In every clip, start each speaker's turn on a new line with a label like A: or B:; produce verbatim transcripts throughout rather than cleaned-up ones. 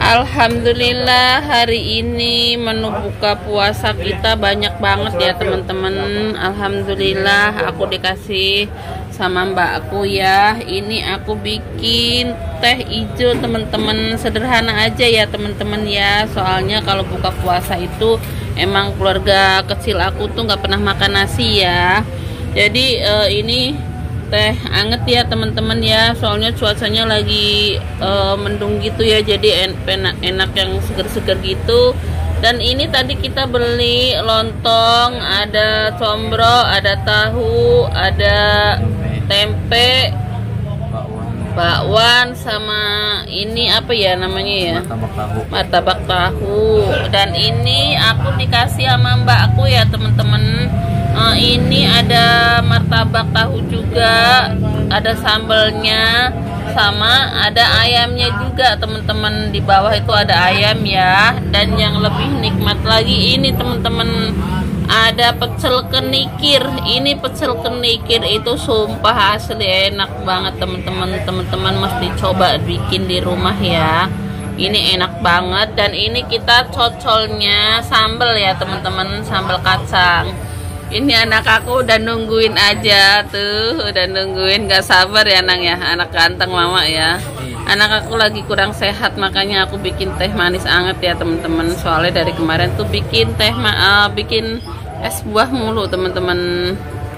A: Alhamdulillah hari ini menu buka puasa kita banyak banget ya teman-teman. Alhamdulillah aku dikasih sama mbak aku ya. Ini aku bikin teh hijau teman-teman, sederhana aja ya teman-teman ya. Soalnya kalau buka puasa itu emang keluarga kecil aku tuh nggak pernah makan nasi ya. Jadi uh, ini teh anget ya teman-teman ya, soalnya cuacanya lagi uh, mendung gitu ya, jadi en enak, enak yang seger-seger gitu. Dan ini tadi kita beli lontong, ada combro, ada tahu, ada tempe, bakwan, sama ini apa ya namanya ya, martabak tahu. Martabak tahu. Dan ini aku dikasih sama mbak aku ya teman-teman. Uh, ini ada martabak tahu juga, ada sambelnya, sama ada ayamnya juga teman-teman. Di bawah itu ada ayam ya. Dan yang lebih nikmat lagi ini teman-teman, ada pecel kenikir. Ini pecel kenikir itu sumpah asli enak banget teman-teman. Teman-teman mesti coba bikin di rumah ya. Ini enak banget. Dan ini kita cocolnya sambel ya teman-teman, sambal kacang. Ini anak aku udah nungguin aja tuh, udah nungguin, gak sabar ya nang ya, anak ganteng mama ya. Anak aku lagi kurang sehat, makanya aku bikin teh manis anget ya teman-teman. Soalnya dari kemarin tuh bikin teh, uh, bikin es buah mulu teman-teman.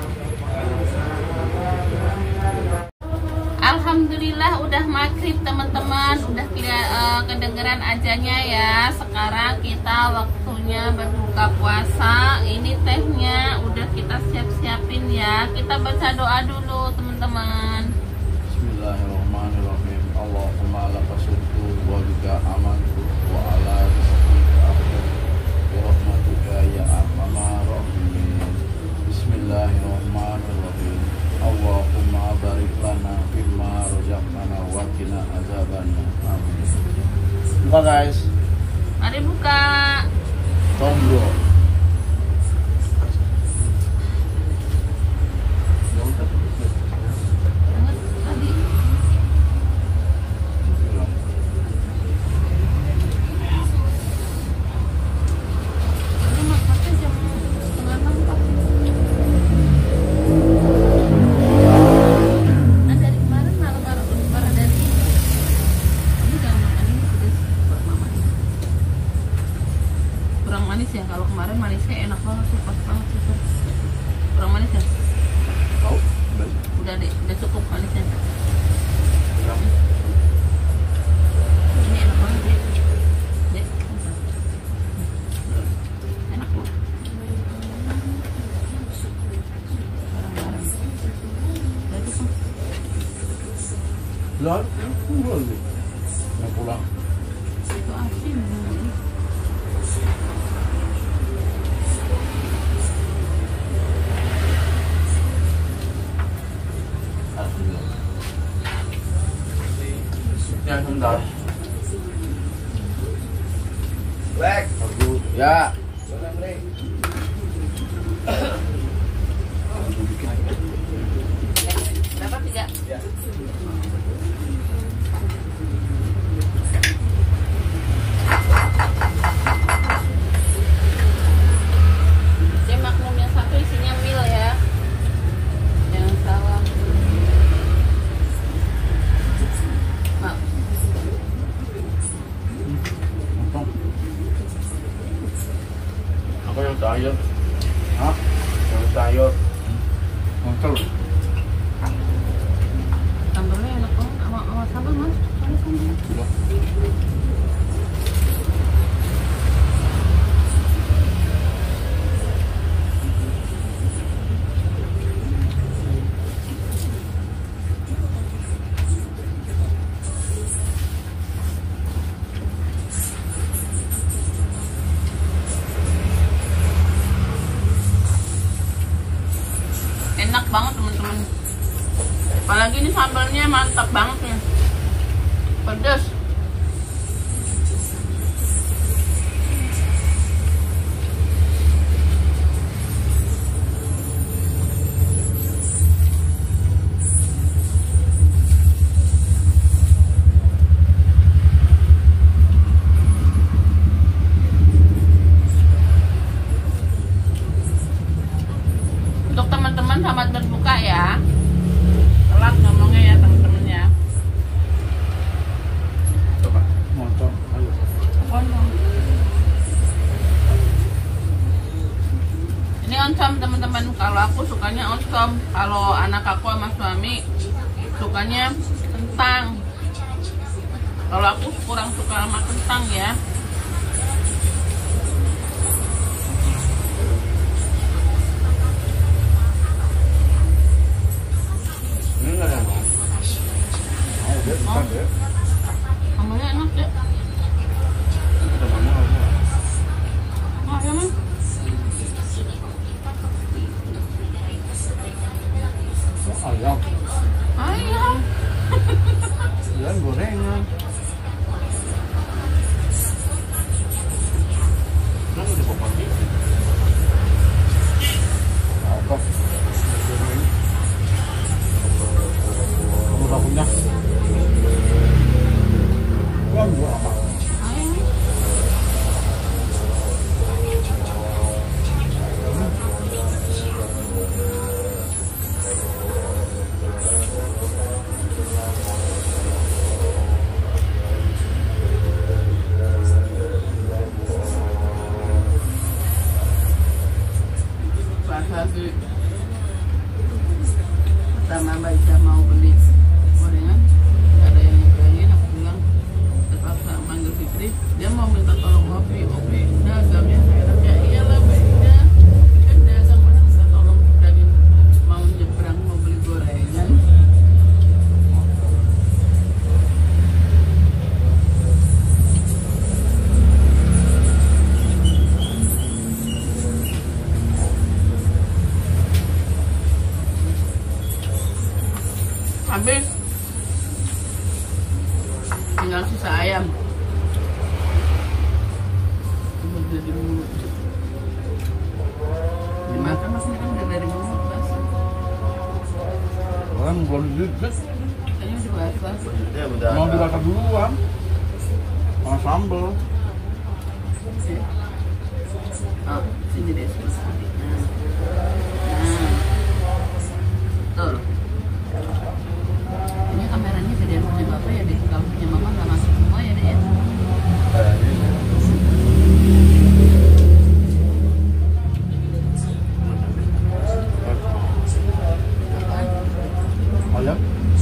A: Alhamdulillah udah maghrib teman-teman, udah tidak uh, kedengeran ajannya ya. Sekarang kita waktunya berbuka puasa. Ini tehnya udah kita siap-siapin ya. Kita baca doa dulu teman-teman.
B: Bismillahirrahmanirrahim. Allahumma laka syukru wa bika amantu wa ala rizqika afdal bi rahmatika ya arhamar rahimin. Bismillahirrahmanirrahim. Allahumma barik lana fimma razaqtana wa qina azabannar. Amin. Buka guys.
A: Mari buka.
B: Tombro.
A: Ya, kalau kemarin manisnya enak banget tuh, pas banget sih tuh. Kurang manis ya?
B: Tahu?
A: Udah deh, udah cukup manisnya. Ini enak banget deh. Deh. Enak loh. Udah cukup.
B: Lah, pulang. Mau pulang.
A: Itu asin.
B: Ya, sebentar. Black. Aku ya.
A: Dapat tiga. Ya. Dia maklum yang satu isinya mil ya. Jangan salah.
B: Ako yung tayo. Ha? Yung tayo. Motor.
A: Sambalnya enak banget. Sama, sama sambal mas. Sama sambal. Enak banget teman-teman. Kalau aku sukanya oncom, kalau anak aku sama suami sukanya kentang. Kalau aku kurang suka sama kentang ya. Oh, sambalnya enak ya. Oh, ya mas.
B: Ayam.
A: Ayam.
B: Dan gorengan. Kan udah pokok ini. Apa? Kamu tak punya? Gua gua apa?
A: Ayam. Sih pertama Baca mau beli gorengan, gak ada yang nyobain. Aku bilang terpaksa manggil Fitri, dia mau minta tolong Opi. Opi dagangnya enak ya. Iyalah Baca kan dagang, mana minta tolong dari mau nyebrang mau beli gorengan. Habis tinggal sisa ayam udah di mulut, dimakan maksudnya kan udah dari mulut basah.
B: Kan belum dikit.
A: Kayaknya udah basah.
B: Ya udah. Mau dibakar duluan. Sama sambal.
A: Oh, sini deh sedikit. Nah, nah, tuh. Ini kameranya gedean punya bapak ya deh. Kalau punya mama nggak masuk semua ya deh ya.
B: Ayam.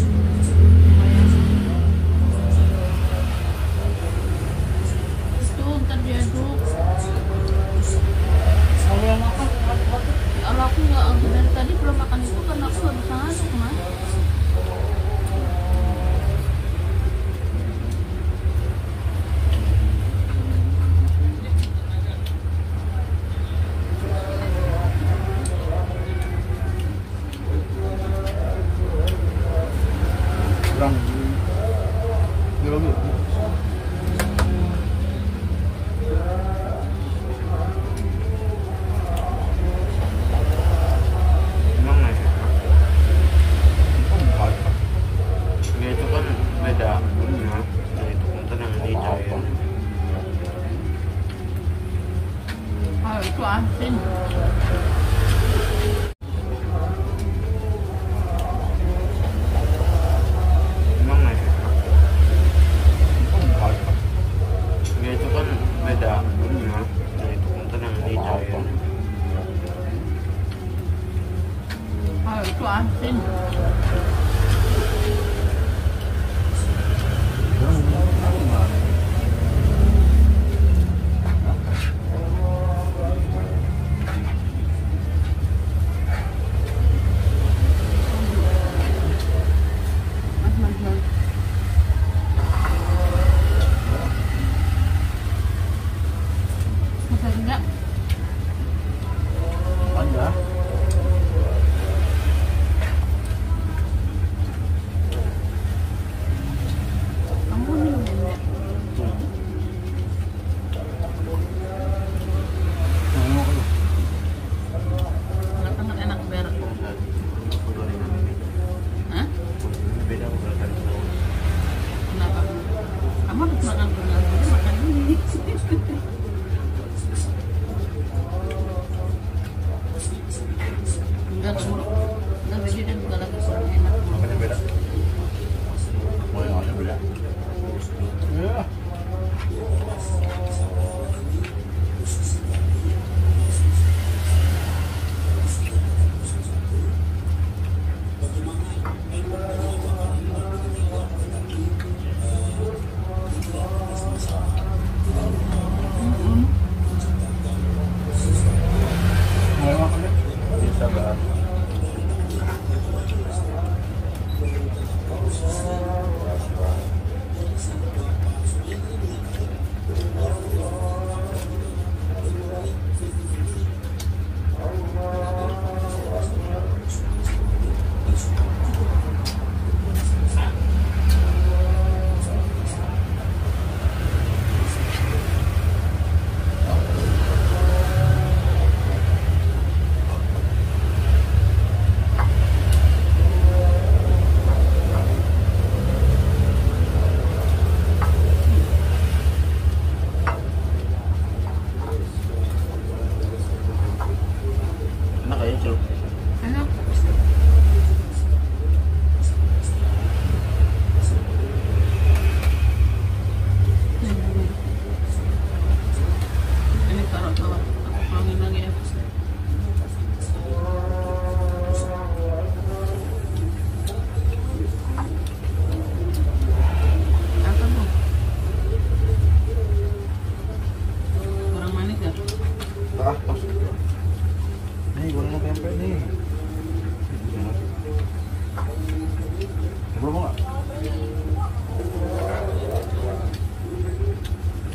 A: Itu ntar diaduk.
B: Kalau yang makan,
A: Kalau aku nggak dari tadi belum makan itu karena aku nggak bisa ngaduk mas.
B: kurang. Dia bagus.
A: Ah, itu asin.
C: Emang nggak sih? Ya itu kan beda bumbunya. Nah itu punten yang hijau ya.
A: Ah, itu asin.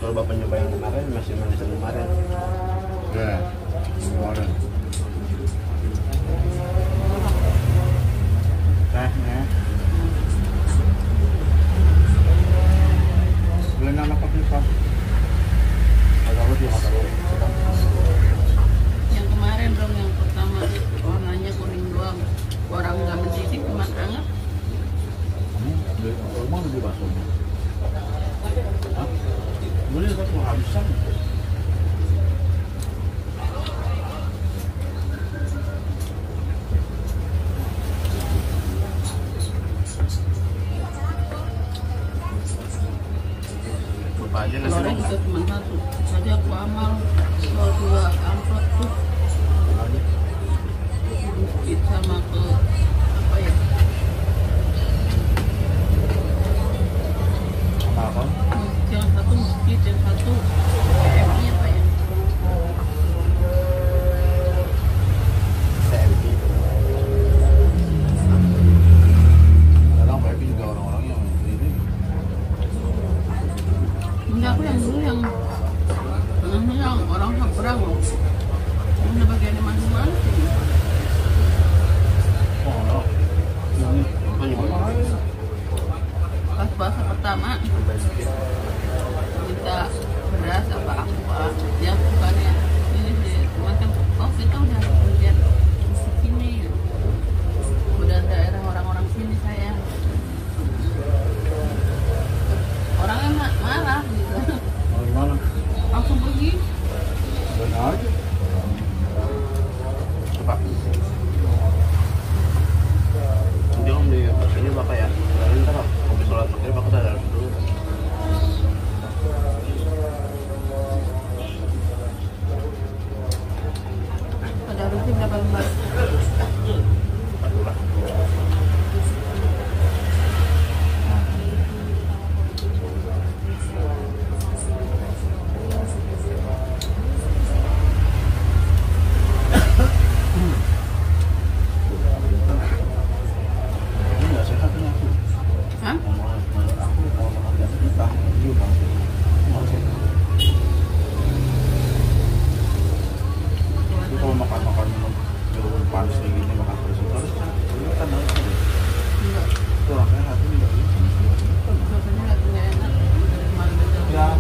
C: kalau bapak nyoba yang kemarin masih manis yang kemarin.
B: Ya, kemarin. Tehnya. Beli nama kopi pak. Ada apa sih kata lo?
A: Yang kemarin dong, yang pertama warnanya kuning doang. Orang nggak mendidih cuma anget.
B: Kamu beli rumah beli bakso? Hah? Beli bakso habisan.
C: Lupa aja nasi
A: Telurnya juga cuma satu. Tadi aku amal soal dua amplop tuh. Sedikit sama ke apa ya?
B: Apa?
A: Yang satu masjid, yang satu P M-nya apa ya?
C: T M I.
B: Kadang P M I juga orang-orang yang ini.
A: Enggak, aku yang dulu yang tengahnya yang orang seberang loh. Ini bagiannya masing-masing.
B: Oh, ini
C: Apa nyoba?
A: Pas puasa pertama minta beras apa aqua, dia bukannya ini sih, cuma kan oh kita udah kemudian di sini, udah daerah orang-orang sini saya. Orangnya ma- marah gitu,
B: mau gimana?
A: langsung pergi.
B: Benar aja.
C: Coba. Nanti om di ini bapak ya. Lalu ntar om sholat maghrib aku tak dalam dulu.
A: Pada rutin berapa lembar?
C: Satu lah.
B: Ini nggak sehat ini aku.
A: Hah?
B: Mau aku kalau makan nggak kita, ini bang. Nggak sehat. Tapi kalau makan makan jalur panas kayak gini makan terus terus ini kan harus ada.
A: Enggak,
B: Itu orang sehat ini nggak bisa.
A: rasanya nggak nggak enak. Dari kemarin aja.
B: Ya.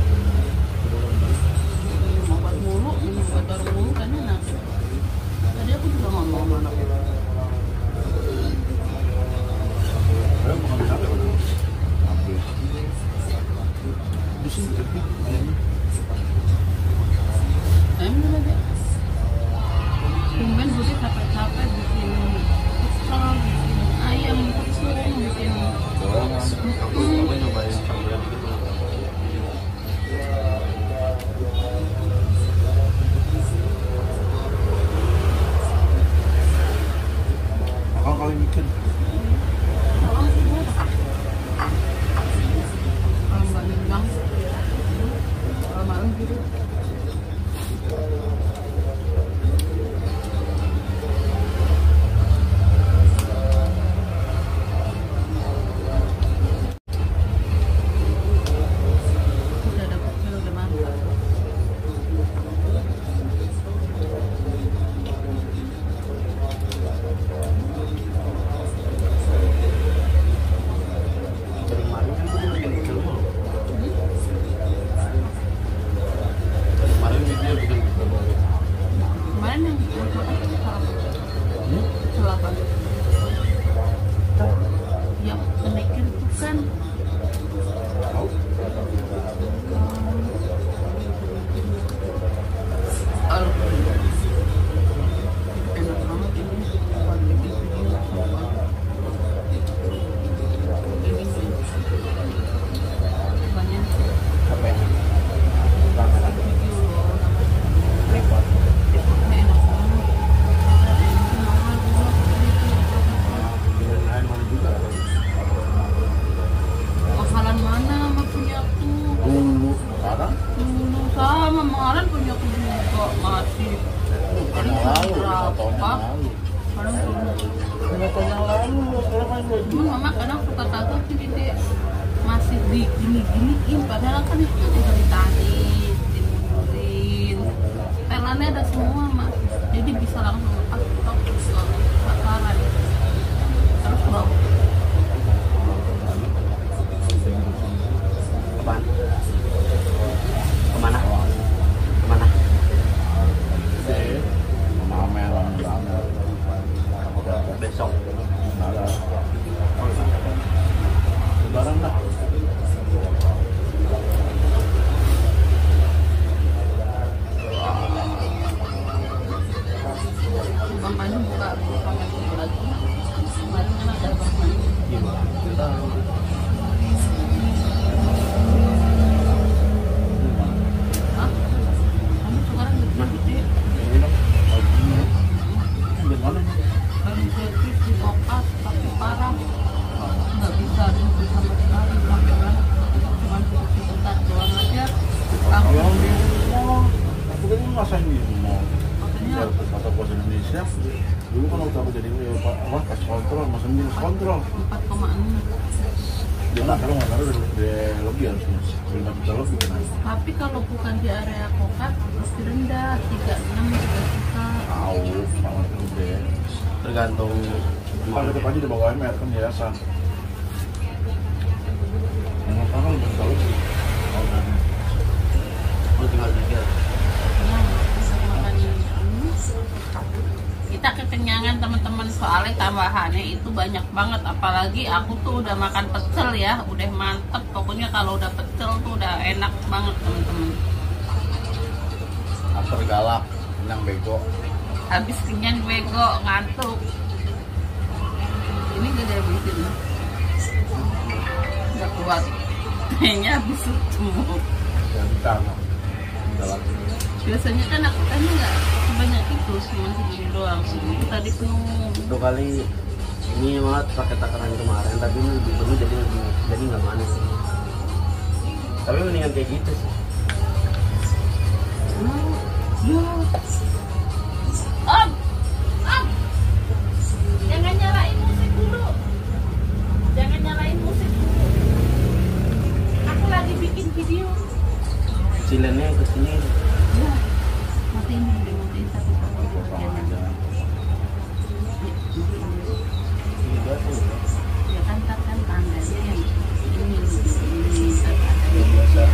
A: Minum obat mulu, minum obat baru mulu kan enak. Tadi aku juga ngomong sama anaknya.
B: Saya makan sate udah. Hampir. Di sini tapi ayamnya.
A: Ayam dulu aja. Tumben Budi capek-capek bikin pecel, bikin ayam, tepung, bikin
B: Gorengan.
C: Aku aku nyobain sambil gitu.
B: Akang kali bikin.
A: orang semua. Kalau nggak dibilang, kalau malam gitu. Udah ada pecel, udah mantap.
C: Dari kemarin kan aku bikin pecel mulu. Dari kemarin video bikin pecel mulu.
A: Kemarin yang yang apa?
B: Hmm?
A: Selapa. Yang kenaikan itu kan
B: Tahu?
A: Al enak banget ini. Buat bikin video. Ini sih. Banyak
C: Apa ya?
A: video loh namanya.
C: Repot.
A: Ini enak banget. Mahal juga.
C: Bikin lain mana juga.
A: Mahalan mana sama punya aku?
B: Dulu, sekarang
A: Dulu sama mahalan punya aku juga masih.
B: bukan yang lalu, lima tahun yang lalu.
A: Kadang dulu.
B: Lima tahun yang lalu, sekarang kan gue
A: Cuma mama kadang suka takut sih dia masih digini-giniin padahal kan itu udah ditanya
B: masa ini mau kata puasa Indonesia dulu kan waktu aku jadi apa pas kontrol masa ini kontrol
A: empat koma enam.
B: dia nggak taruh nggak taruh udah lebih harusnya lima juta lebih kan.
A: Tapi kalau bukan di area kokat masih rendah tiga enam tiga juta.
B: Tahu banget gede.
C: Tergantung.
B: Kalau tetap aja di bawah M R kan yayasan. Yang apa kan belum tahu sih.
C: Oh tinggal tiga.
A: Kita kekenyangan teman-teman, soalnya tambahannya itu banyak banget, apalagi aku tuh udah makan pecel ya, udah mantep pokoknya. Kalau udah pecel tuh udah enak banget teman-teman.
B: Lapar galak, kenyang bego.
A: Habis kenyang bego, ngantuk. Ini gak dihabisin, nggak kuat, kayaknya habis semua.
B: Ya kita nggak, kita lagi.
A: Biasanya kan aku kan nggak sebanyak itu, cuma segini doang. Itu tadi penuh.
C: Dua kali ini banget pakai takaran kemarin, tapi ini lebih penuh jadi lebih jadi nggak manis. Tapi mendingan kayak gitu sih.
A: Ya. Om, om, jangan nyalain musik dulu. Jangan nyalain musik dulu. Aku lagi bikin video.
C: Cilennya ke sini.
A: Ya, matiin dulu, matiin satu
B: Potong aja.
C: Iya tuh.
A: ya kan ntar kan tandanya yang ini ini ntar ada
B: Ya biasa.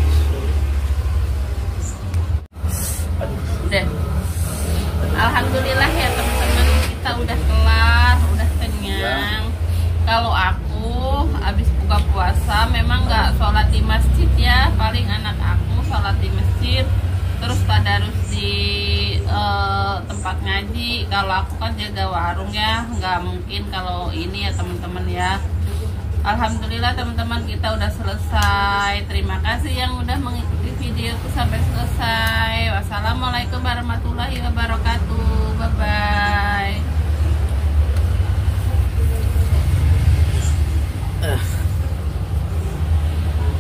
A: udah. Alhamdulillah ya teman-teman, kita udah kelar, udah kenyang. Kalau aku habis buka puasa memang nggak sholat di masjid ya, paling anak aku sholat di masjid, terus tadarus di uh, tempat ngaji. Kalau aku kan jaga warung ya, nggak mungkin kalau ini ya teman-teman ya. Alhamdulillah teman-teman, kita udah selesai. Terima kasih yang udah mengikuti videoku sampai selesai. Wassalamualaikum warahmatullahi wabarakatuh. Bye bye.